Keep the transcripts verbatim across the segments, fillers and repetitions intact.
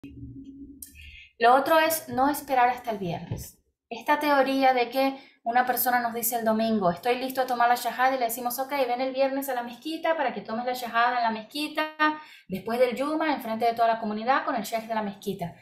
Lo otro es no esperar hasta el viernes. Esta teoría de que una persona nos dice el domingo, estoy listo a tomar la shahada y le decimos, ok, ven el viernes a la mezquita para que tomes la shahada en la mezquita, después del yuma, enfrente de toda la comunidad con el sheikh de la mezquita.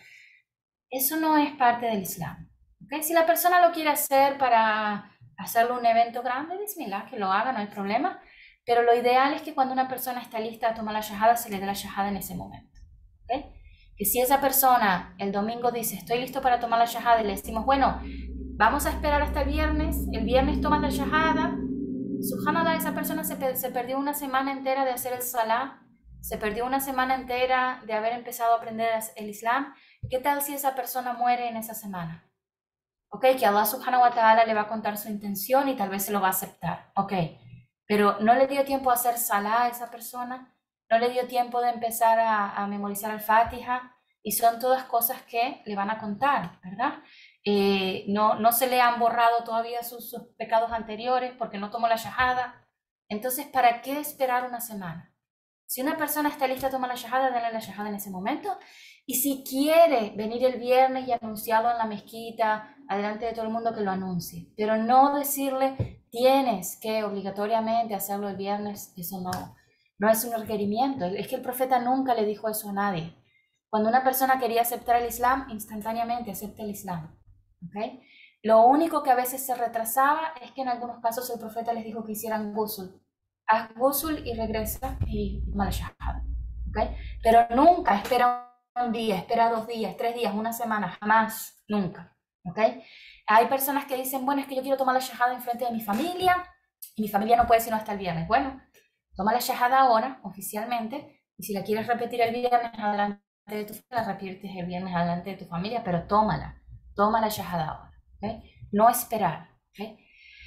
Eso no es parte del Islam. ¿Okay? Si la persona lo quiere hacer para hacerlo un evento grande, bismillah, que lo haga, no hay problema. Pero lo ideal es que cuando una persona está lista a tomar la shahada, se le dé la shahada en ese momento. ¿Okay? Que si esa persona el domingo dice, estoy listo para tomar la shahada, y le decimos, bueno, vamos a esperar hasta el viernes, el viernes tomas la shahada, subhanallah, esa persona se, se perdió una semana entera de hacer el salah, se perdió una semana entera de haber empezado a aprender el Islam. ¿Qué tal si esa persona muere en esa semana? Ok, que Allah subhanahu wa ta'ala le va a contar su intención y tal vez se lo va a aceptar. Ok, pero no le dio tiempo a hacer salah a esa persona, no le dio tiempo de empezar a, a memorizar el Fatiha, y son todas cosas que le van a contar, ¿verdad? Eh, no, no se le han borrado todavía sus, sus pecados anteriores porque no tomó la shahada. Entonces, ¿para qué esperar una semana? Si una persona está lista a tomar la shahada, denle la shahada en ese momento. Y si quiere venir el viernes y anunciarlo en la mezquita, adelante de todo el mundo, que lo anuncie. Pero no decirle, tienes que obligatoriamente hacerlo el viernes, eso no, no es un requerimiento. Es que el profeta nunca le dijo eso a nadie. Cuando una persona quería aceptar el Islam, instantáneamente acepta el Islam. ¿Okay? Lo único que a veces se retrasaba es que en algunos casos el profeta les dijo que hicieran ghusl. Haz ghusl y regresa y toma la shahada. ¿Okay? Pero nunca espera un día, espera dos días, tres días, una semana, jamás, nunca. ¿Okay? Hay personas que dicen, bueno, es que yo quiero tomar la shahada en frente de mi familia y mi familia no puede sino hasta el viernes. Bueno, toma la shahada ahora, oficialmente, y si la quieres repetir el viernes adelante de tu familia, la repites el viernes adelante de tu familia, pero tómala, toma la shahada ahora. ¿Okay? No esperar. ¿Okay?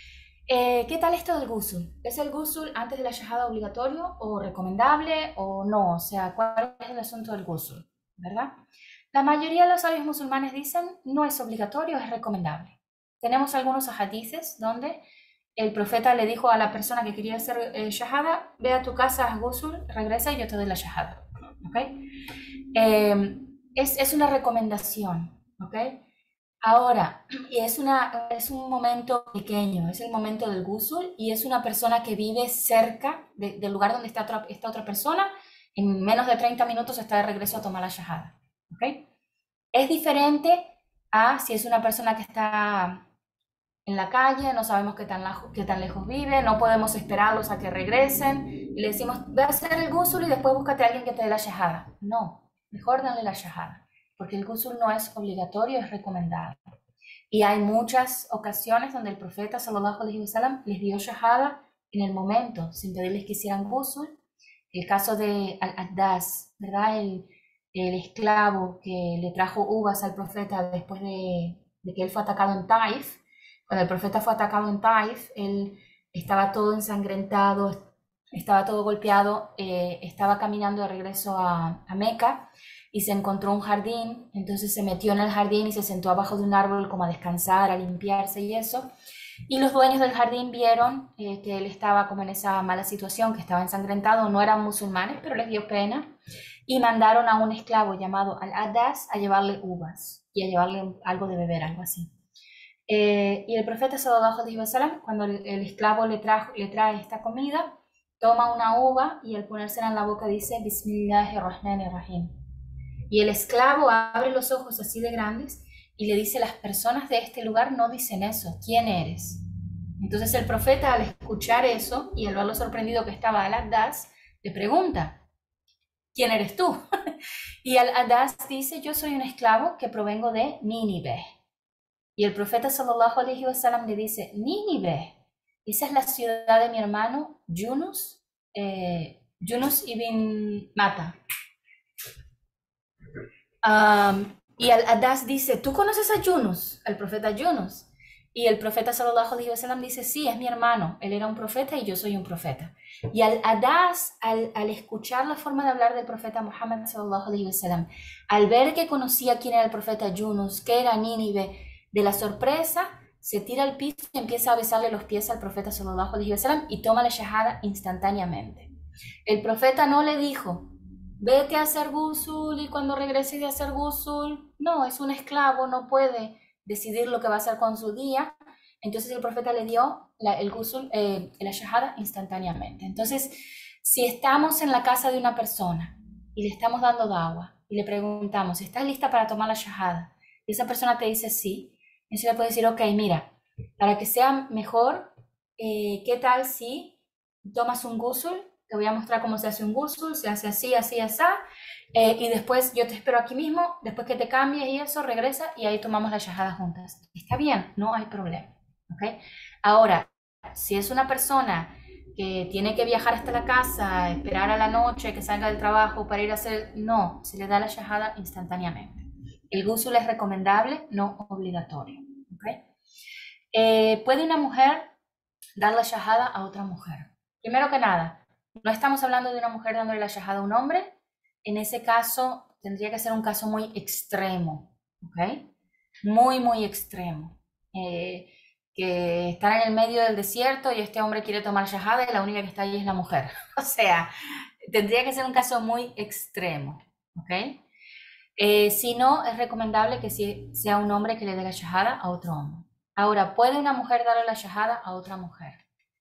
Eh, ¿Qué tal esto del ghusl? ¿Es el ghusl antes de la shahada obligatorio o recomendable o no? O sea, ¿cuál es el asunto del ghusl? ¿Verdad? La mayoría de los sabios musulmanes dicen no es obligatorio, es recomendable. Tenemos algunos hadices donde el profeta le dijo a la persona que quería hacer eh, shahada, ve a tu casa, haz ghusl, regresa y yo te doy la shahada. ¿Okay? Eh, es, es una recomendación. ¿Okay? Ahora, y es, una, es un momento pequeño, es el momento del ghusl y es una persona que vive cerca de, del lugar donde está otra, esta otra persona. En menos de treinta minutos está de regreso a tomar la shahada. ¿Okay? Es diferente a si es una persona que está en la calle, no sabemos qué tan, lejos, qué tan lejos vive, no podemos esperarlos a que regresen y le decimos, ve a hacer el ghusl y después búscate a alguien que te dé la shahada. No, mejor dale la shahada, porque el ghusl no es obligatorio, es recomendado. Y hay muchas ocasiones donde el profeta sallallahu alaihi wasallam les dio shahada en el momento, sin pedirles que hicieran ghusl. El caso de Al-Addas, ¿verdad? El, el esclavo que le trajo uvas al profeta después de, de que él fue atacado en Taif. Cuando el profeta fue atacado en Taif, él estaba todo ensangrentado, estaba todo golpeado, eh, estaba caminando de regreso a, a Meca y se encontró un jardín, entonces se metió en el jardín y se sentó abajo de un árbol como a descansar, a limpiarse y eso. Y los dueños del jardín vieron eh, que él estaba como en esa mala situación, que estaba ensangrentado, no eran musulmanes, pero les dio pena, y mandaron a un esclavo llamado Al-Addas a llevarle uvas y a llevarle algo de beber, algo así. Eh, y el profeta sallallahu alaihi wasallam, cuando el, el esclavo le, trajo, le trae esta comida, toma una uva y al ponérsela en la boca dice Bismillahirrahmanirrahim. Y el esclavo abre los ojos así de grandes y le dice, las personas de este lugar no dicen eso, ¿quién eres? Entonces el profeta, al escuchar eso y al verlo sorprendido que estaba Al-Addas, le pregunta, ¿quién eres tú? Y Al-Addas dice, yo soy un esclavo que provengo de Nínive. Y el profeta sallallahu alaihi wasallam le dice, Nínive, esa es la ciudad de mi hermano Yunus, eh, Yunus ibn Mata. Um, y Al-Addas dice, ¿tú conoces a Yunus, al profeta Yunus? Y el profeta sallallahu alaihi wasallam dice, sí, es mi hermano, él era un profeta y yo soy un profeta. Y Al-Addas, al, al escuchar la forma de hablar del profeta Muhammad sallallahu alaihi wasallam, al ver que conocía quién era el profeta Yunus, que era Nínive, de la sorpresa, se tira al piso y empieza a besarle los pies al profeta sallallahu alaihi wasallam y toma la shahada instantáneamente. El profeta no le dijo, vete a hacer ghusl y cuando regrese de hacer ghusl, no, es un esclavo, no puede decidir lo que va a hacer con su día. Entonces el profeta le dio la, el ghusl, eh, la shahada instantáneamente. Entonces, si estamos en la casa de una persona y le estamos dando dawa y le preguntamos, ¿estás lista para tomar la shahada? Y esa persona te dice sí, entonces le puede decir, ok, mira, para que sea mejor, eh, ¿qué tal si tomas un ghusl? Te voy a mostrar cómo se hace un ghusl, se hace así, así, así, eh, y después yo te espero aquí mismo, después que te cambies y eso, regresa y ahí tomamos la shahada juntas. Está bien, no hay problema, ¿ok? Ahora, si es una persona que tiene que viajar hasta la casa, esperar a la noche que salga del trabajo para ir a hacer, no, se le da la shahada instantáneamente. El ghusl es recomendable, no obligatorio, ¿ok? Eh, ¿Puede una mujer dar la shahada a otra mujer? Primero que nada, no estamos hablando de una mujer dándole la shahada a un hombre. En ese caso, tendría que ser un caso muy extremo, ¿ok? Muy, muy extremo. Eh, que están en el medio del desierto y este hombre quiere tomar shahada y la única que está ahí es la mujer. O sea, tendría que ser un caso muy extremo, ¿ok? Eh, si no, es recomendable que sea un hombre que le dé la shahada a otro hombre. Ahora, ¿puede una mujer darle la shahada a otra mujer?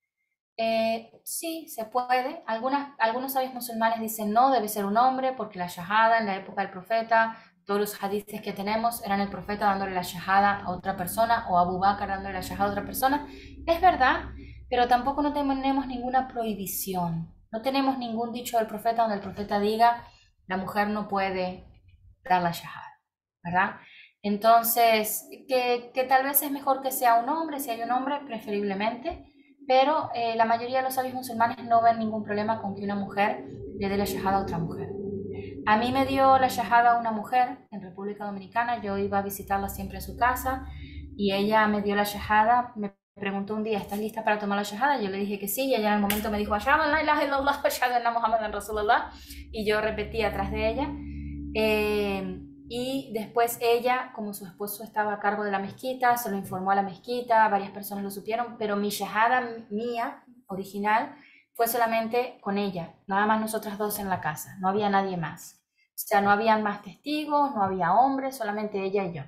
Eh, sí, se puede. Algunas, algunos sabios musulmanes dicen no, debe ser un hombre, porque la shahada en la época del profeta, todos los hadices que tenemos eran el profeta dándole la shahada a otra persona o Abu Bakr dándole la shahada a otra persona. Es verdad, pero tampoco no tenemos ninguna prohibición. No tenemos ningún dicho del profeta donde el profeta diga la mujer no puede dar la shahada, ¿verdad? Entonces, que, que tal vez es mejor que sea un hombre, si hay un hombre, preferiblemente, pero eh, la mayoría de los sabios musulmanes no ven ningún problema con que una mujer le dé la shahada a otra mujer. A mí me dio la shahada una mujer en República Dominicana, yo iba a visitarla siempre a su casa y ella me dio la shahada, me preguntó un día, ¿estás lista para tomar la shahada? Yo le dije que sí y ella en el momento me dijo, ashhadu an la ilaha illallah, ashhadu anna Muhammadan Rasulullah, y yo repetí atrás de ella. Eh, y después ella, como su esposo estaba a cargo de la mezquita, se lo informó a la mezquita, varias personas lo supieron, pero mi shahada mía, original, fue solamente con ella, nada más nosotras dos en la casa, no había nadie más. O sea, no había más testigos, no había hombres, solamente ella y yo.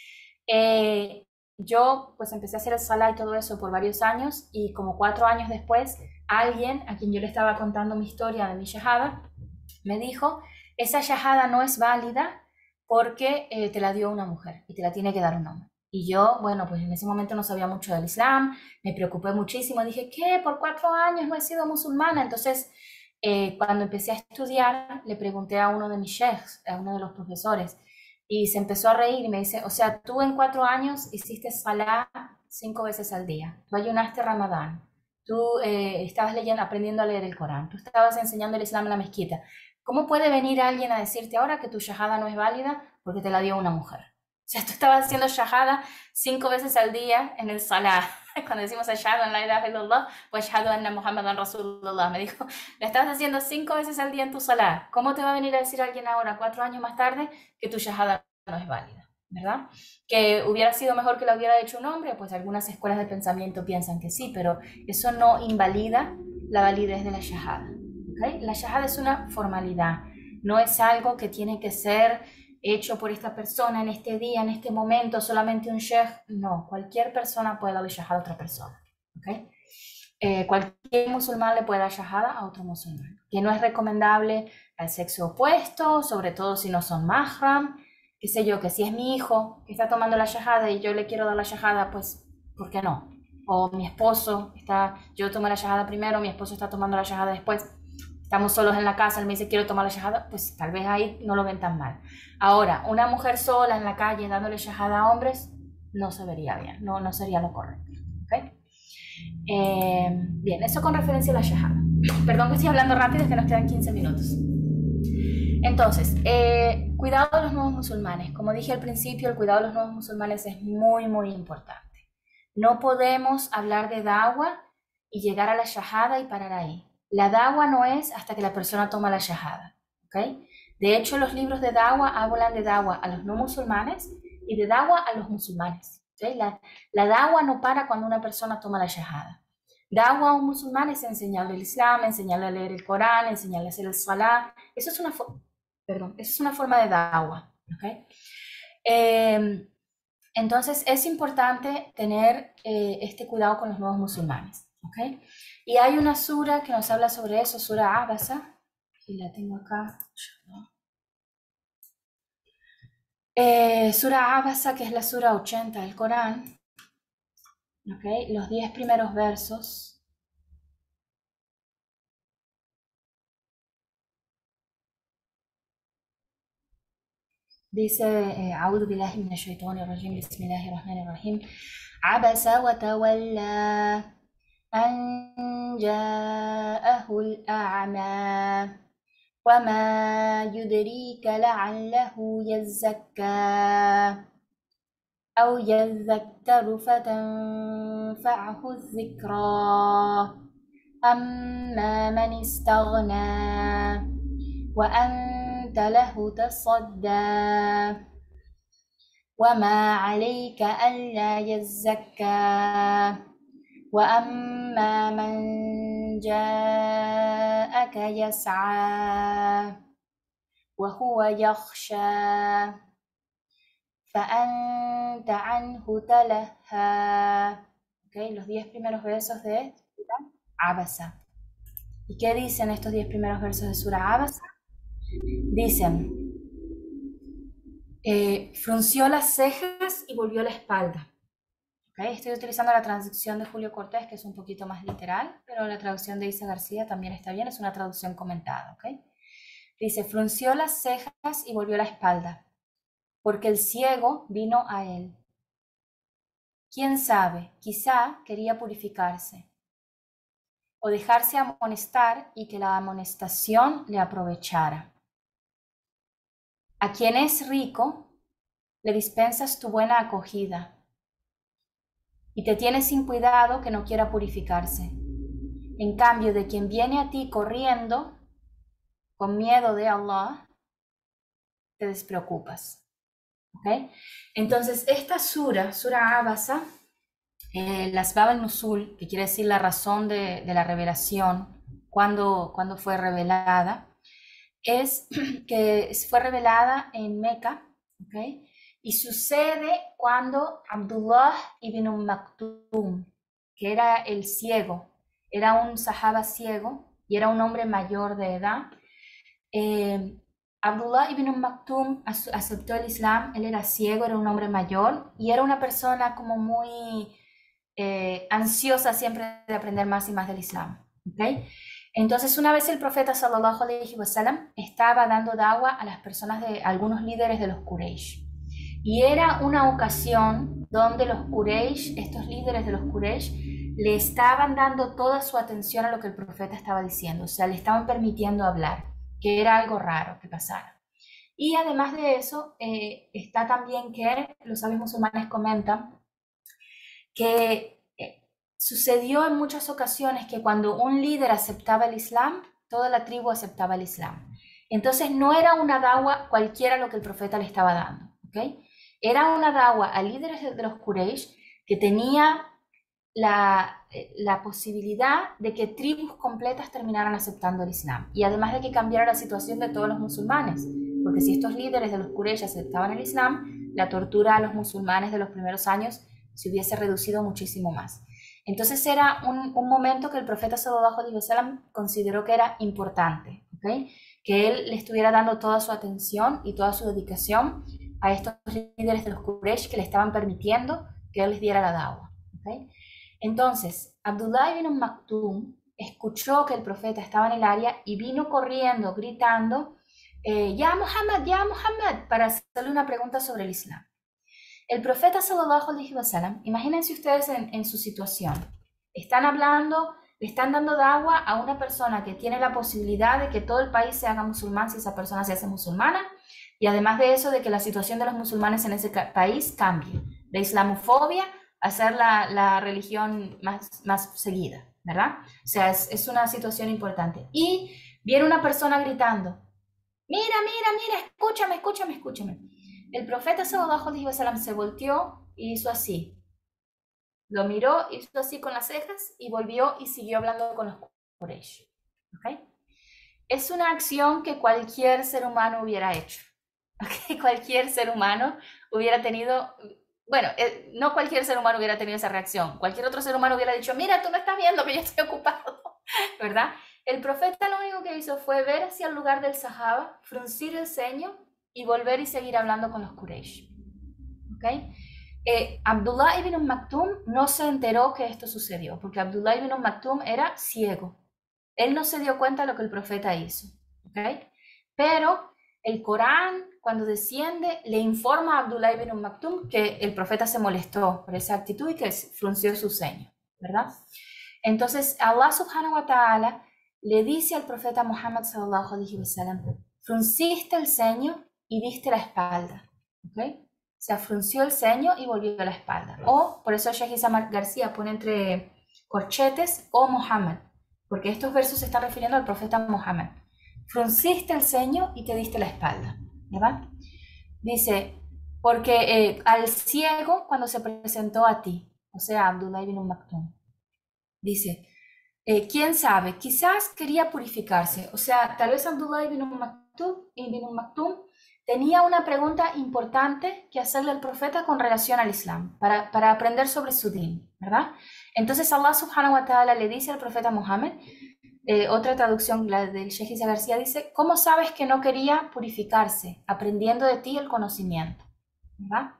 Eh, yo pues empecé a hacer el salah y todo eso por varios años y como cuatro años después, alguien a quien yo le estaba contando mi historia de mi shahada, me dijo, esa shahada no es válida porque eh, te la dio una mujer y te la tiene que dar un hombre. Y yo, bueno, pues en ese momento no sabía mucho del Islam, me preocupé muchísimo, dije, ¿qué? Por cuatro años no he sido musulmana. Entonces, eh, cuando empecé a estudiar, le pregunté a uno de mis sheikhs, a uno de los profesores, y se empezó a reír y me dice, o sea, tú en cuatro años hiciste salah cinco veces al día, tú ayunaste Ramadán, tú eh, estabas leyendo, aprendiendo a leer el Corán, tú estabas enseñando el Islam en la mezquita. ¿Cómo puede venir alguien a decirte ahora que tu shahada no es válida porque te la dio una mujer? O sea, tú estabas haciendo shahada cinco veces al día en el salah. Cuando decimos ashhadu an la ilaha illallah wa ashhadu anna Muhammadan Rasulullah, me dijo, la estabas haciendo cinco veces al día en tu salah. ¿Cómo te va a venir a decir alguien ahora, cuatro años más tarde, que tu shahada no es válida? ¿Verdad? Que hubiera sido mejor que la hubiera hecho un hombre, pues algunas escuelas de pensamiento piensan que sí, pero eso no invalida la validez de la shahada. ¿Okay? La shahada es una formalidad, no es algo que tiene que ser hecho por esta persona en este día, en este momento, solamente un sheikh. No, cualquier persona puede darle shahada a otra persona. ¿Okay? Eh, cualquier musulmán le puede dar shahada a otro musulmán, que no es recomendable al sexo opuesto, sobre todo si no son mahram, qué sé yo, que si es mi hijo que está tomando la shahada y yo le quiero dar la shahada, pues, ¿por qué no? O mi esposo, está, yo tomo la shahada primero, mi esposo está tomando la shahada después, estamos solos en la casa, él me dice quiero tomar la shahada, pues tal vez ahí no lo ven tan mal. Ahora, una mujer sola en la calle dándole shahada a hombres, no se vería bien, no, no sería lo correcto. ¿Okay? Eh, bien, eso con referencia a la shahada. Perdón que estoy hablando rápido, es que nos quedan quince minutos. Entonces, eh, cuidado de los nuevos musulmanes. Como dije al principio, el cuidado de los nuevos musulmanes es muy, muy importante. No podemos hablar de dawa y llegar a la shahada y parar ahí. La dawa no es hasta que la persona toma la shahada. ¿Okay? De hecho, los libros de dawa hablan de dawa a los no musulmanes y de dawa a los musulmanes. ¿Okay? La, la dawa no para cuando una persona toma la shahada. Dawa a un musulmán es enseñarle el Islam, enseñarle a leer el Corán, enseñarle a hacer el salah. Eso es una, Perdón, esa es una forma de da'wa, ¿ok? Eh, entonces es importante tener eh, este cuidado con los nuevos musulmanes, ¿ok? Y hay una sura que nos habla sobre eso, sura Abasa, y la tengo acá. Eh, sura Abasa, que es la sura ochenta del Corán, ¿ok? Los diez primeros versos. Dice, eh, أعوذ بالله من الشيطان الرجيم بسم الله الرحمن الرحيم عبس وتولى أن جاءه الأعمى وما يدريك لعله يزكى أو يذكر فتنفعه الذكرى أما من استغنى وأنت له تصدى وما عليك ألا يزكى وأما من جاءك يسعى وهو يخشى فأنت عنه تلهى. Okay, los diez primeros versos de Abasa. ¿Y qué dicen estos diez primeros versos de Sura Abasa? Dicen, eh, frunció las cejas y volvió la espalda. Okay, estoy utilizando la traducción de Julio Cortés, que es un poquito más literal, pero la traducción de Isa García también está bien, es una traducción comentada. Okay. Dice, frunció las cejas y volvió la espalda, porque el ciego vino a él. ¿Quién sabe? Quizá quería purificarse o dejarse amonestar y que la amonestación le aprovechara. A quien es rico, le dispensas tu buena acogida y te tienes sin cuidado que no quiera purificarse. En cambio, de quien viene a ti corriendo, con miedo de Allah, te despreocupas. ¿Okay? Entonces, esta sura, sura Abasa, eh, las Bab al-Nuzul, que quiere decir la razón de, de la revelación, cuando, cuando fue revelada, es que fue revelada en Meca, ¿okay? Y sucede cuando Abdullah ibn Maktum, que era el ciego, era un sahaba ciego y era un hombre mayor de edad, eh, Abdullah ibn Maktum aceptó el Islam, él era ciego, era un hombre mayor y era una persona como muy eh, ansiosa siempre de aprender más y más del Islam. ¿Okay? Entonces una vez el profeta sallallahu alaihi wasallam estaba dando da'wa a las personas de algunos líderes de los Quraysh y era una ocasión donde los Quraysh, estos líderes de los Quraysh, le estaban dando toda su atención a lo que el profeta estaba diciendo, o sea, le estaban permitiendo hablar, que era algo raro que pasara. Y además de eso, eh, está también que los sabios musulmanes comentan que eh, sucedió en muchas ocasiones que cuando un líder aceptaba el Islam, toda la tribu aceptaba el Islam. Entonces no era una da'wa cualquiera lo que el profeta le estaba dando, ¿okay? Era una da'wa a líderes de los Quraysh que tenía la, la posibilidad de que tribus completas terminaran aceptando el Islam y además de que cambiara la situación de todos los musulmanes, porque si estos líderes de los Quraysh aceptaban el Islam, la tortura a los musulmanes de los primeros años se hubiese reducido muchísimo más. Entonces era un, un momento que el profeta sallallahu alaihi wasallam consideró que era importante, ¿okay? Que él le estuviera dando toda su atención y toda su dedicación a estos líderes de los Quraysh que le estaban permitiendo que él les diera la da'wa, ¿okay? Entonces, Abdullah ibn Maktum escuchó que el profeta estaba en el área y vino corriendo, gritando, eh, Ya Muhammad, Ya Muhammad, para hacerle una pregunta sobre el Islam. El profeta sallallahu alaihi wasallam, imagínense ustedes en, en su situación, están hablando, le están dando da'wa a una persona que tiene la posibilidad de que todo el país se haga musulmán si esa persona se hace musulmana, y además de eso, de que la situación de los musulmanes en ese país cambie, de islamofobia a ser la, la religión más, más seguida, ¿verdad? O sea, es, es una situación importante. Y viene una persona gritando, mira, mira, mira, escúchame, escúchame, escúchame. El profeta sallallahu alaihi wasallam se volteó y hizo así. Lo miró, hizo así con las cejas y volvió y siguió hablando con los Quraysh. ¿Okay? es una acción que cualquier ser humano hubiera hecho. ¿Okay? Cualquier ser humano hubiera tenido, bueno, eh, no cualquier ser humano hubiera tenido esa reacción. Cualquier otro ser humano hubiera dicho, mira, tú no estás viendo que yo estoy ocupado, ¿verdad? El profeta lo único que hizo fue ver hacia el lugar del Sahaba, fruncir el ceño y volver y seguir hablando con los Quraysh. ¿Okay? Eh, Abdullah ibn Maktum no se enteró que esto sucedió, porque Abdullah ibn Maktum era ciego. Él no se dio cuenta de lo que el profeta hizo. ¿Okay? Pero el Corán, cuando desciende, le informa a Abdullah ibn Maktum que el profeta se molestó por esa actitud y que frunció su ceño, ¿verdad? Entonces, Allah subhanahu wa ta'ala le dice al profeta Muhammad sallallahu alaihi wasallam, frunciste el ceño y diste la espalda, ¿ok? O sea, frunció el ceño y volvió la espalda. O, por eso Sheikh Isamar García pone entre corchetes, o Muhammad, porque estos versos se están refiriendo al profeta Muhammad. Frunciste el ceño y te diste la espalda, ¿verdad? Dice, porque eh, al ciego cuando se presentó a ti, o sea, Abdullah ibn Maktum, dice, eh, quién sabe, quizás quería purificarse, o sea, tal vez Abdullah ibn Maktum, ibn Maktum tenía una pregunta importante que hacerle al profeta con relación al Islam, para, para aprender sobre su din, ¿verdad? Entonces Allah subhanahu wa ta'ala le dice al profeta Muhammad, eh, otra traducción, la del Sheikh Isa García, dice, ¿cómo sabes que no quería purificarse? Aprendiendo de ti el conocimiento, ¿verdad?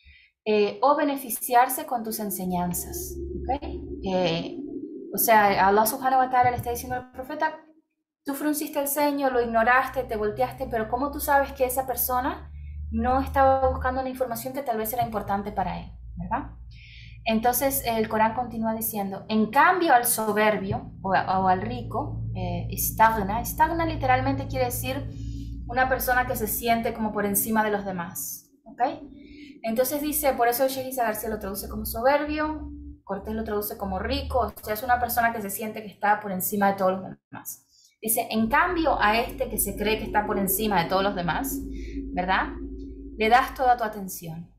Eh, o beneficiarse con tus enseñanzas, ¿ok? Eh, o sea, Allah subhanahu wa ta'ala le está diciendo al profeta, tú frunciste el ceño, lo ignoraste, te volteaste, pero ¿cómo tú sabes que esa persona no estaba buscando una información que tal vez era importante para él, ¿verdad? Entonces el Corán continúa diciendo, en cambio al soberbio o, o al rico, eh, estagna, estagna literalmente quiere decir una persona que se siente como por encima de los demás, ¿ok? Entonces dice, por eso Sheikh Isa García lo traduce como soberbio, Cortés lo traduce como rico, o sea, es una persona que se siente que está por encima de todos los demás. Dice, en cambio a este que se cree que está por encima de todos los demás, ¿verdad? Le das toda tu atención.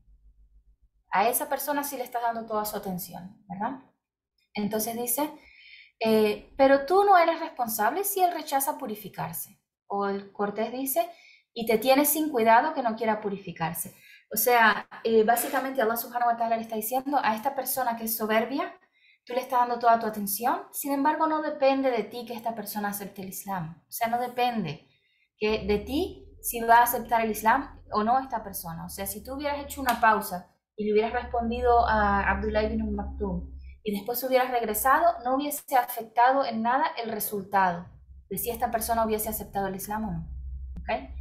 A esa persona sí le estás dando toda su atención, ¿verdad? Entonces dice, eh, pero tú no eres responsable si él rechaza purificarse. O el Cortés dice, y te tienes sin cuidado que no quiera purificarse. O sea, eh, básicamente Allah subhanahu wa ta'ala le está diciendo a esta persona que es soberbia, tú le estás dando toda tu atención, sin embargo no depende de ti que esta persona acepte el Islam. O sea, no depende que de ti si va a aceptar el Islam o no esta persona. O sea, si tú hubieras hecho una pausa y le hubieras respondido a Abdullah ibn Maktum y después hubieras regresado, no hubiese afectado en nada el resultado de si esta persona hubiese aceptado el Islam o no. ¿Okay?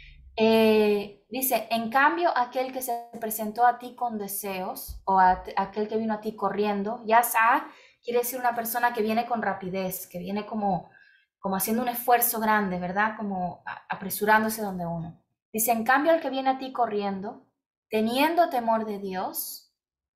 Eh, dice, en cambio, aquel que se presentó a ti con deseos, o a, aquel que vino a ti corriendo, yas'a quiere decir una persona que viene con rapidez, que viene como, como haciendo un esfuerzo grande, ¿verdad? Como apresurándose donde uno. Dice, en cambio, el que viene a ti corriendo, teniendo temor de Dios,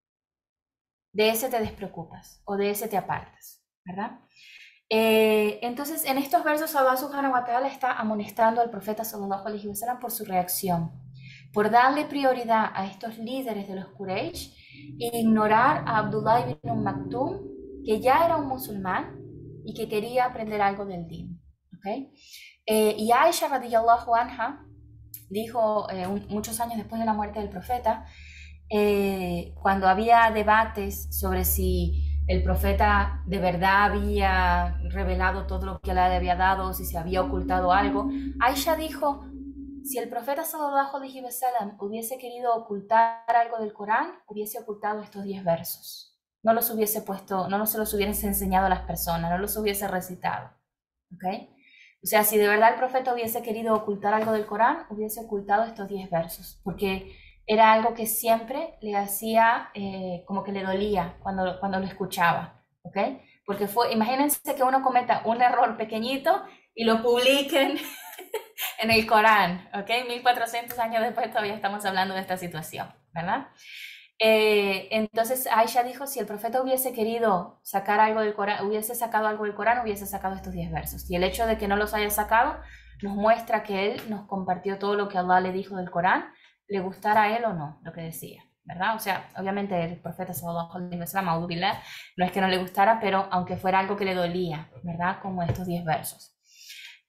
de ese te despreocupas, o de ese te apartas, ¿verdad? Eh, entonces, en estos versos, Allah subhanahu wa ta'ala está amonestando al profeta sallallahu alaihi wasallam por su reacción, por darle prioridad a estos líderes de los Quraysh e ignorar a Abdullah ibn Maktum, que ya era un musulmán y que quería aprender algo del din. ¿Okay? Eh, y Aisha radiyallahu anha dijo eh, un, muchos años después de la muerte del profeta, eh, cuando había debates sobre si el profeta de verdad había revelado todo lo que Allah le había dado, si se había ocultado algo, Aisha dijo, si el profeta sallallahu alaihi wasallam hubiese querido ocultar algo del Corán, hubiese ocultado estos diez versos. No los hubiese puesto, no se los hubiese enseñado a las personas, no los hubiese recitado. ¿Okay? O sea, si de verdad el profeta hubiese querido ocultar algo del Corán, hubiese ocultado estos diez versos, porque era algo que siempre le hacía, eh, como que le dolía cuando, cuando lo escuchaba, ¿ok? Porque fue, imagínense que uno cometa un error pequeñito y lo publiquen en el Corán, ¿ok? mil cuatrocientos años después todavía estamos hablando de esta situación, ¿verdad? Eh, entonces Aisha dijo, si el profeta hubiese querido sacar algo del Corán, hubiese sacado algo del Corán, hubiese sacado estos diez versos. Y el hecho de que no los haya sacado nos muestra que él nos compartió todo lo que Allah le dijo del Corán, le gustara a él o no, lo que decía, ¿verdad? O sea, obviamente el profeta sallallahu alaihi wasallam, a'udhu billah, no es que no le gustara, pero aunque fuera algo que le dolía, ¿verdad? Como estos diez versos.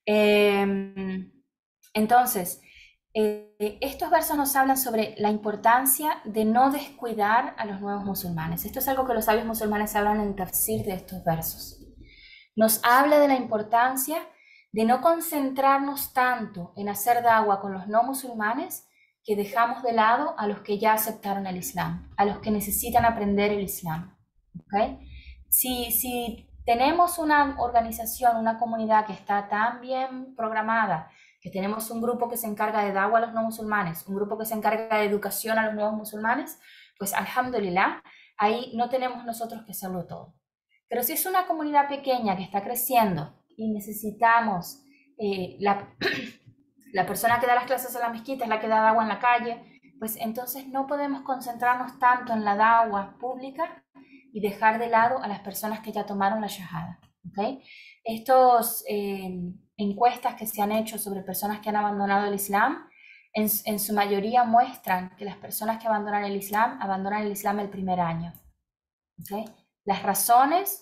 Eh, entonces, eh, estos versos nos hablan sobre la importancia de no descuidar a los nuevos musulmanes. Esto es algo que los sabios musulmanes hablan en el tafsir de estos versos. Nos habla de la importancia de no concentrarnos tanto en hacer da'wah con los no musulmanes que dejamos de lado a los que ya aceptaron el Islam, a los que necesitan aprender el Islam. ¿Okay? Si, si tenemos una organización, una comunidad que está tan bien programada, que tenemos un grupo que se encarga de da'wah a los no musulmanes, un grupo que se encarga de educación a los nuevos musulmanes, pues alhamdulillah, ahí no tenemos nosotros que hacerlo todo. Pero si es una comunidad pequeña que está creciendo y necesitamos, eh, la, la persona que da las clases en la mezquita es la que da da'wah en la calle, pues entonces no podemos concentrarnos tanto en la da'wah pública y dejar de lado a las personas que ya tomaron la shahada. ¿Okay? Estos eh, encuestas que se han hecho sobre personas que han abandonado el Islam, en, en su mayoría muestran que las personas que abandonan el Islam, abandonan el Islam el primer año. ¿Okay? Las razones,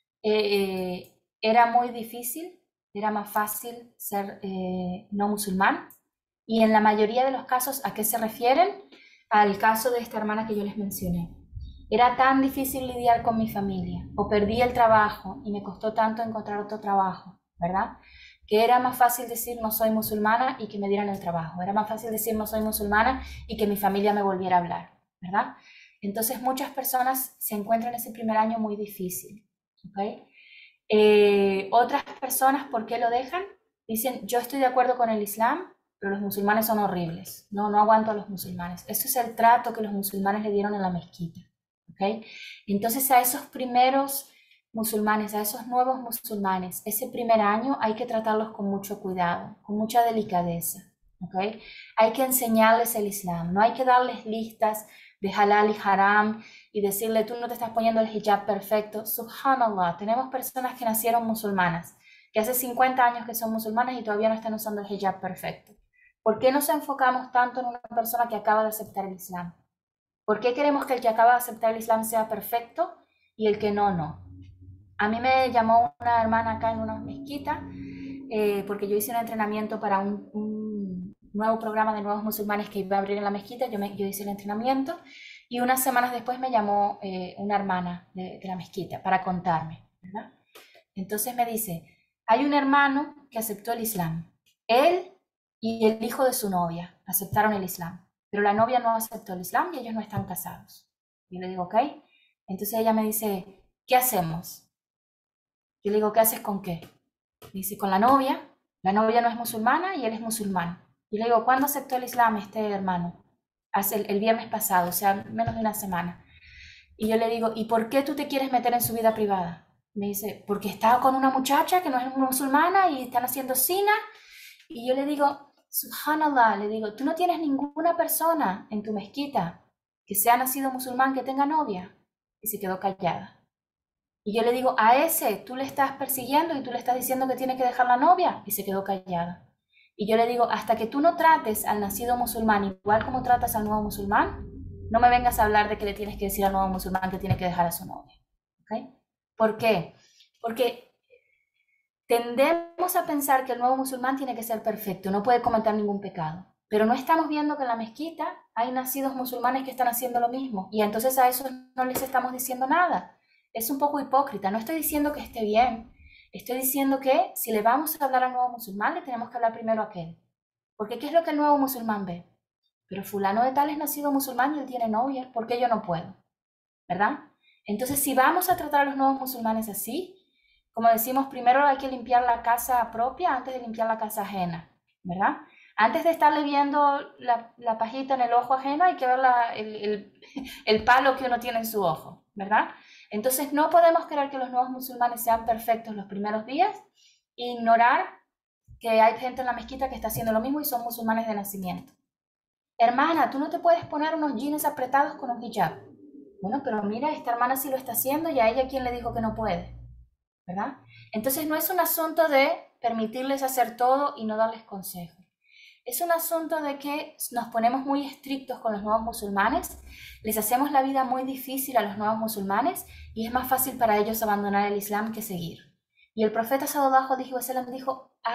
eh, era muy difícil, era más fácil ser eh, no musulmán, y en la mayoría de los casos, ¿a qué se refieren? Al caso de esta hermana que yo les mencioné. Era tan difícil lidiar con mi familia, o perdí el trabajo y me costó tanto encontrar otro trabajo, ¿verdad? Que era más fácil decir no soy musulmana y que me dieran el trabajo. Era más fácil decir no soy musulmana y que mi familia me volviera a hablar, ¿verdad? Entonces muchas personas se encuentran ese primer año muy difícil, ¿ok? Eh, otras personas, ¿por qué lo dejan? Dicen, yo estoy de acuerdo con el Islam, pero los musulmanes son horribles. No, no aguanto a los musulmanes. Ese es el trato que los musulmanes le dieron en la mezquita, ¿ok? Entonces a esos primeros musulmanes, a esos nuevos musulmanes, ese primer año hay que tratarlos con mucho cuidado, con mucha delicadeza, ¿ok? Hay que enseñarles el Islam, no hay que darles listas de halal y haram y decirle tú no te estás poniendo el hijab perfecto. Subhanallah, tenemos personas que nacieron musulmanas, que hace cincuenta años que son musulmanas y todavía no están usando el hijab perfecto. ¿Por qué nos enfocamos tanto en una persona que acaba de aceptar el Islam? ¿Por qué queremos que el que acaba de aceptar el Islam sea perfecto y el que no, no? A mí me llamó una hermana acá en una mezquita, eh, porque yo hice un entrenamiento para un, un nuevo programa de nuevos musulmanes que iba a abrir en la mezquita. Yo, me, yo hice el entrenamiento y unas semanas después me llamó eh, una hermana de, de la mezquita para contarme, ¿verdad? Entonces me dice, hay un hermano que aceptó el Islam. Él y el hijo de su novia aceptaron el Islam, pero la novia no aceptó el Islam y ellos no están casados. Y le digo, ok. Entonces ella me dice, ¿qué hacemos? Yo le digo, ¿qué haces con qué? Me dice, con la novia. La novia no es musulmana y él es musulmán. Yo le digo, ¿cuándo aceptó el Islam este hermano? Hace el, el viernes pasado, o sea, menos de una semana. Y yo le digo, ¿y por qué tú te quieres meter en su vida privada? Me dice, porque estaba con una muchacha que no es musulmana y están haciendo zina. Y yo le digo, subhanallah, le digo, tú no tienes ninguna persona en tu mezquita que sea nacido musulmán que tenga novia. Y se quedó callada. Y yo le digo, a ese tú le estás persiguiendo y tú le estás diciendo que tiene que dejar la novia. Y se quedó callada. Y yo le digo, hasta que tú no trates al nacido musulmán igual como tratas al nuevo musulmán, no me vengas a hablar de que le tienes que decir al nuevo musulmán que tiene que dejar a su novia. ¿Okay? ¿Por qué? Porque tendemos a pensar que el nuevo musulmán tiene que ser perfecto, no puede cometer ningún pecado. Pero no estamos viendo que en la mezquita hay nacidos musulmanes que están haciendo lo mismo. Y entonces a esos no les estamos diciendo nada. Es un poco hipócrita. No estoy diciendo que esté bien. Estoy diciendo que si le vamos a hablar al nuevo musulmán, le tenemos que hablar primero a aquel. Porque ¿qué es lo que el nuevo musulmán ve? Pero fulano de tal es nacido musulmán y él tiene novia, ¿por qué yo no puedo? ¿Verdad? Entonces, si vamos a tratar a los nuevos musulmanes así, como decimos, primero hay que limpiar la casa propia antes de limpiar la casa ajena, ¿verdad? Antes de estarle viendo la, la pajita en el ojo ajeno, hay que ver la, el, el, el palo que uno tiene en su ojo, ¿verdad? Entonces, no podemos querer que los nuevos musulmanes sean perfectos los primeros días e ignorar que hay gente en la mezquita que está haciendo lo mismo y son musulmanes de nacimiento. Hermana, tú no te puedes poner unos jeans apretados con un hijab. Bueno, pero mira, esta hermana sí lo está haciendo y a ella quién le dijo que no puede, ¿verdad? Entonces no es un asunto de permitirles hacer todo y no darles consejos. Es un asunto de que nos ponemos muy estrictos con los nuevos musulmanes, les hacemos la vida muy difícil a los nuevos musulmanes y es más fácil para ellos abandonar el Islam que seguir. Y el profeta sallallahu alaihi wasallam dijo,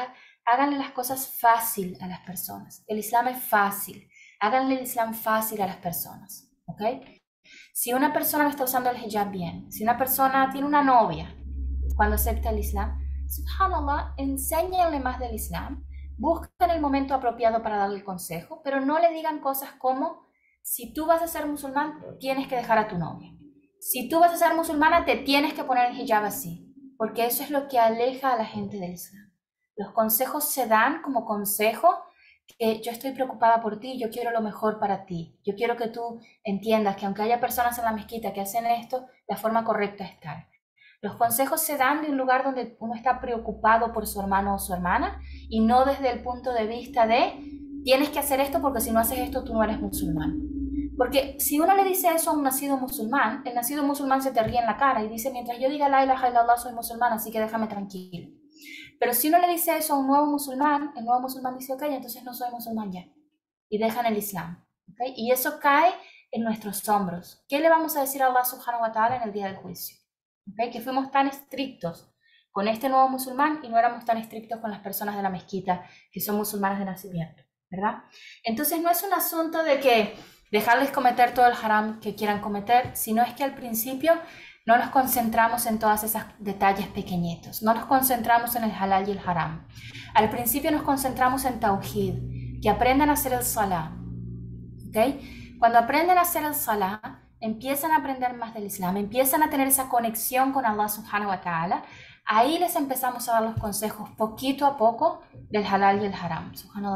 háganle las cosas fácil a las personas. El Islam es fácil. Háganle el Islam fácil a las personas, ¿ok? Si una persona no está usando el hijab bien, si una persona tiene una novia cuando acepta el Islam, subhanallah, enséñenle más del Islam, busquen el momento apropiado para darle el consejo, pero no le digan cosas como, si tú vas a ser musulmán, tienes que dejar a tu novia. Si tú vas a ser musulmana, te tienes que poner el hijab así, porque eso es lo que aleja a la gente del Islam. Los consejos se dan como consejo que yo estoy preocupada por ti, yo quiero lo mejor para ti. Yo quiero que tú entiendas que aunque haya personas en la mezquita que hacen esto, la forma correcta es tal. Los consejos se dan de un lugar donde uno está preocupado por su hermano o su hermana y no desde el punto de vista de tienes que hacer esto porque si no haces esto tú no eres musulmán. Porque si uno le dice eso a un nacido musulmán, el nacido musulmán se te ríe en la cara y dice, mientras yo diga la ilaha illallah soy musulmán, así que déjame tranquilo. Pero si uno le dice eso a un nuevo musulmán, el nuevo musulmán dice, ok, entonces no soy musulmán ya. Y dejan el Islam. ¿Okay? Y eso cae en nuestros hombros. ¿Qué le vamos a decir a Allah subhanahu wa ta'ala en el día del juicio? ¿Okay? Que fuimos tan estrictos con este nuevo musulmán y no éramos tan estrictos con las personas de la mezquita que son musulmanas de nacimiento, ¿verdad? Entonces no es un asunto de que dejarles cometer todo el haram que quieran cometer, sino es que al principio no nos concentramos en todos esos detalles pequeñitos, no nos concentramos en el halal y el haram. Al principio nos concentramos en tawhid, que aprendan a hacer el salah. ¿Okay? Cuando aprenden a hacer el salah, empiezan a aprender más del Islam, empiezan a tener esa conexión con Allah subhanahu wa ta'ala, ahí les empezamos a dar los consejos poquito a poco del halal y el haram. Subhanallah.